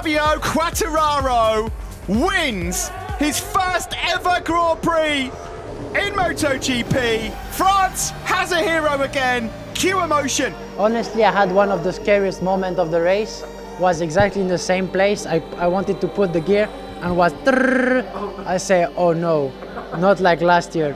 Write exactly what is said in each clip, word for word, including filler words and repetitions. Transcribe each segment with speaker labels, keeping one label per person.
Speaker 1: Fabio Quartararo wins his first ever Grand Prix in MotoGP. France has a hero again. Cue emotion.
Speaker 2: Honestly, I had one of the scariest moments of the race. Was exactly in the same place. I, I wanted to put the gear and was trrr, I say, oh no, not like last year.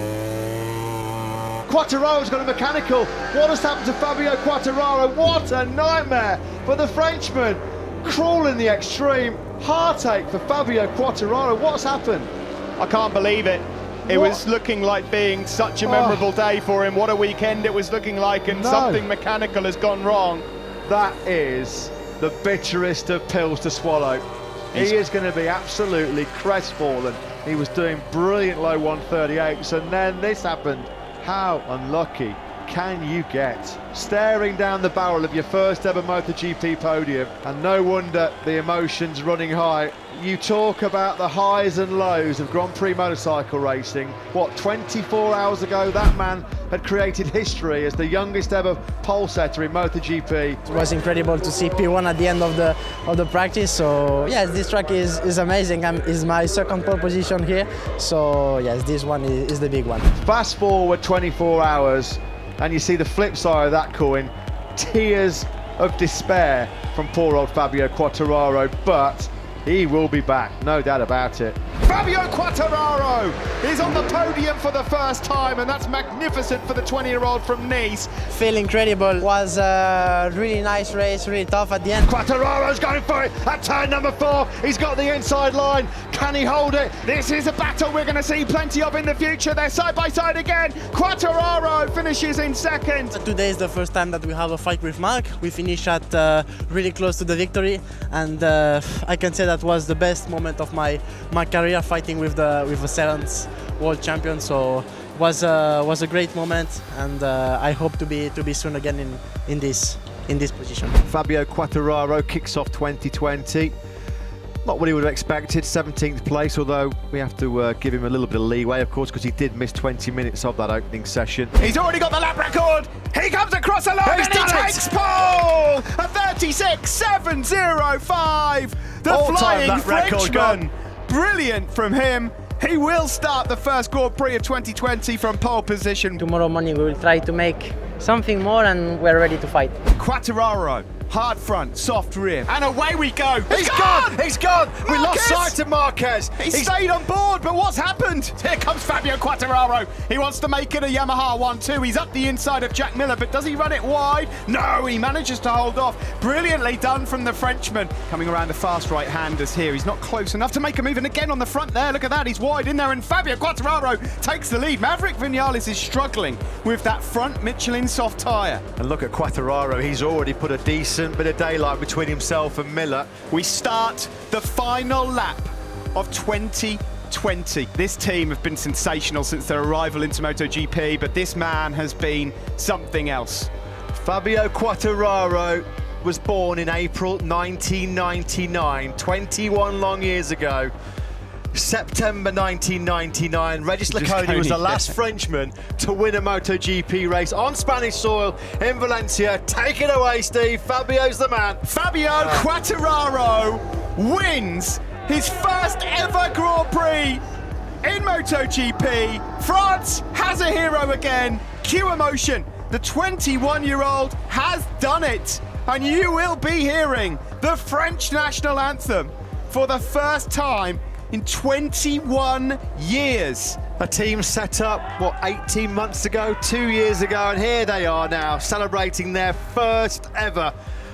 Speaker 3: Quartararo's got a mechanical. What has happened to Fabio Quartararo? What a nightmare for the Frenchman. Cruel in the extreme. Heartache for Fabio Quartararo. What's happened?
Speaker 1: I can't believe it. It what? was looking like being such a memorable oh. day for him. What a weekend it was looking like, and no. something mechanical has gone wrong.
Speaker 3: That is the bitterest of pills to swallow. He's he is going to be absolutely crestfallen. He was doing brilliant low one thirty-eights, and then this happened. How unlucky can you get? Staring down the barrel of your first ever MotoGP podium, and no wonder the emotions running high. You talk about the highs and lows of Grand Prix motorcycle racing. What, twenty-four hours ago, that man had created history as the youngest ever pole setter in MotoGP.
Speaker 2: It was incredible to see P one at the end of the of the practice. So yes, this track is is amazing. I'm, is my second pole position here. So yes, this one is, is the big one.
Speaker 3: Fast forward twenty-four hours, and you see the flip side of that coin. Tears of despair from poor old Fabio Quartararo, but he will be back, no doubt about it.
Speaker 1: Fabio Quartararo is on the podium for the first time, and that's magnificent for the twenty-year-old from Nice.
Speaker 2: Feel incredible. Was a really nice race, really tough at the end.
Speaker 3: Quartararo's going for it at turn number four. He's got the inside line. Can he hold it?
Speaker 1: This is a battle we're going to see plenty of in the future. They're side by side again. Quartararo finishes in second.
Speaker 2: Today is the first time that we have a fight with Marc. We finish at uh, really close to the victory, and uh, I can say that was the best moment of my my career, fighting with the with the seventh world champion. So was uh, was a great moment, and uh, I hope to be to be soon again in in this in this position.
Speaker 3: Fabio Quartararo kicks off twenty twenty. Not what he would have expected, seventeenth place, although we have to uh, give him a little bit of leeway, of course, because he did miss twenty minutes of that opening session.
Speaker 1: He's already got the lap record. He comes across the line and he takes pole. A thirty-six seven oh five. The
Speaker 3: All
Speaker 1: flying Frenchman. Brilliant from him. He will start the first Grand Prix of twenty twenty from pole position.
Speaker 2: Tomorrow morning we will try to make something more, and we're ready to fight.
Speaker 1: Quartararo, hard front, soft rear, and away we go.
Speaker 3: He's, He's gone! gone! He's gone! Marquez. We lost sight of Marquez.
Speaker 1: He He's... stayed on board, but what's happened? Here comes Fabio Quartararo. He wants to make it a Yamaha one two. He's up the inside of Jack Miller, but does he run it wide? No, he manages to hold off. Brilliantly done from the Frenchman. Coming around the fast right-handers here. He's not close enough to make a move, and again on the front there. Look at that, he's wide in there, and Fabio Quartararo takes the lead. Maverick Vinales is struggling with that front Michelin soft tyre.
Speaker 3: And look at Quartararo, he's already put a decent bit of daylight between himself and Miller.
Speaker 1: We start the final lap of twenty twenty. This team have been sensational since their arrival into MotoGP, but this man has been something else.
Speaker 3: Fabio Quartararo was born in April nineteen ninety-nine, twenty-one long years ago. September nineteen ninety-nine, Regis Laconi was the last yeah. Frenchman to win a MotoGP race on Spanish soil in Valencia. Take it away, Steve. Fabio's the man.
Speaker 1: Fabio uh. Quartararo wins his first ever Grand Prix in MotoGP. France has a hero again. Cue emotion. The twenty-one-year-old has done it, and you will be hearing the French national anthem for the first time in twenty-one years.
Speaker 3: A team set up, what, eighteen months ago, two years ago, and here they are now, celebrating their first ever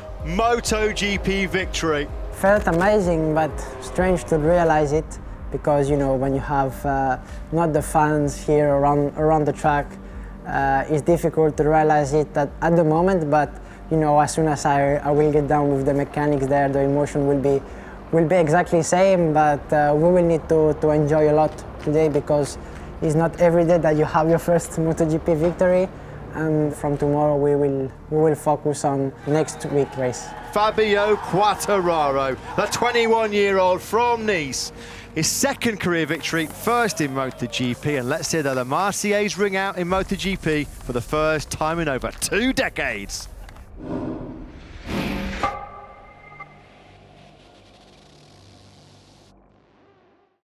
Speaker 3: MotoGP victory.
Speaker 2: Felt amazing, but strange to realize it, because, you know, when you have uh, not the fans here around, around the track, uh, it's difficult to realize it at, at the moment, but, you know, as soon as I, I will get down with the mechanics there, the emotion will be will be exactly the same, but uh, we will need to, to enjoy a lot today, because it's not every day that you have your first MotoGP victory, and from tomorrow we will, we will focus on next week race.
Speaker 3: Fabio Quartararo, the twenty-one-year-old from Nice, his second career victory, first in MotoGP, and let's hear the Le Marseillaise ring out in MotoGP for the first time in over two decades.